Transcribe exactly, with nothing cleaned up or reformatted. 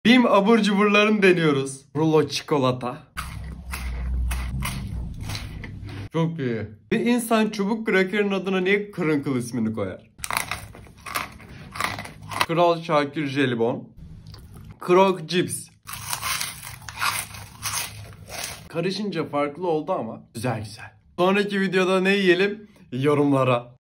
Bim abur cuburlarını deniyoruz. Rulo çikolata. Çok iyi. Bir insan çubuk krakerin adına niye Kırınkıl ismini koyar? Kral Şakir jelibon. Krok cips. Karışınca farklı oldu ama güzel güzel. Sonraki videoda ne yiyelim? Yorumlara.